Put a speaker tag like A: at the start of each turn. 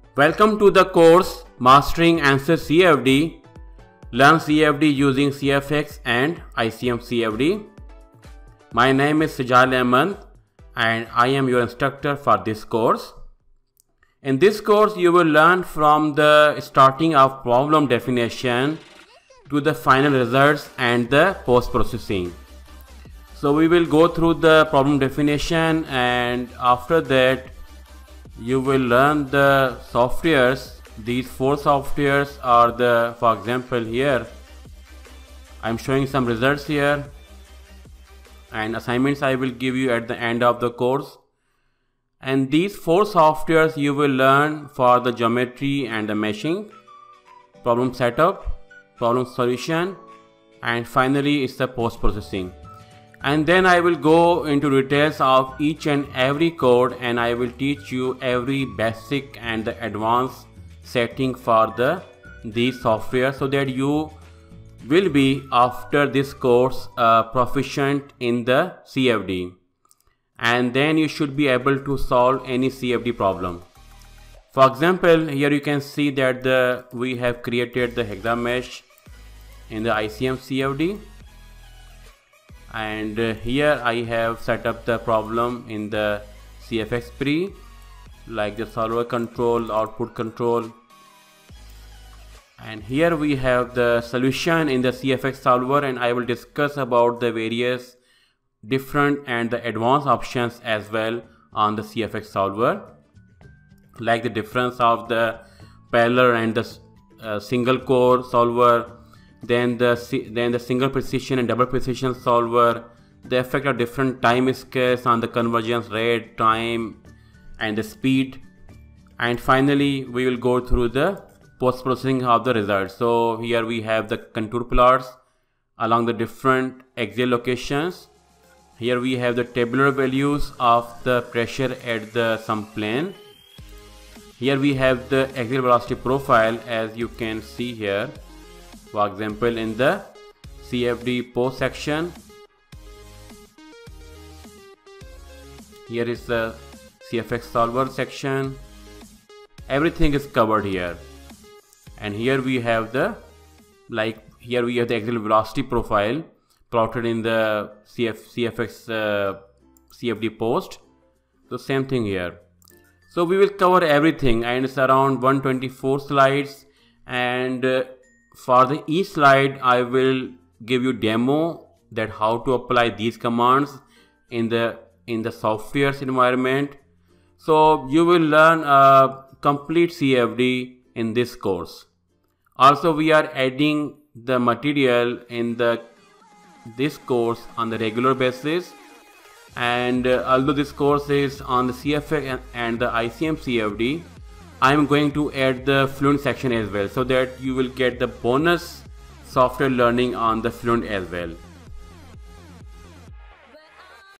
A: Welcome to the course Mastering ANSYS CFD. Learn CFD using CFX and ICEM CFD. My name is Sijal Ahmed and I am your instructor for this course. In this course, you will learn from the starting of problem definition to the final results and the post-processing. So we will go through the problem definition, and after that you will learn the softwares. These 4 softwares are the, for example, here I'm showing some results here, and assignments I will give you at the end of the course. And these 4 softwares you will learn for the geometry and the meshing, problem setup, problem solution, and finally it's the post-processing. And then I will go into details of each and every code, and I will teach you every basic and the advanced setting for these software, so that you will be after this course proficient in the CFD, and then you should be able to solve any CFD problem. For example, here you can see that we have created the hexa mesh in the ICEM CFD. And here I have set up the problem in the CFX pre, like the solver control, output control. And here we have the solution in the CFX solver, and I will discuss about the various different and the advanced options as well on the CFX solver, like the difference of the parallel and the single core solver, then the single precision and double precision solver, the effect of different time scales on the convergence rate, time, and the speed. And finally we will go through the post-processing of the results. So here we have the contour plots along the different axial locations. Here we have the tabular values of the pressure at some plane. Here we have the axial velocity profile, as you can see here. For example, in the CFD post section, here is the CFX solver section. Everything is covered here. And here we have the axial velocity profile plotted in the CFX CFD post. So same thing here. So we will cover everything, and it's around 124 slides, and for each slide I will give you demo that how to apply these commands in the software's environment. So you will learn a complete CFD in this course. Also, we are adding the material in this course on the regular basis, and although this course is on the CFX and the ICEM CFD, I am going to add the Fluent section as well, so that you will get the bonus software learning on the Fluent as well.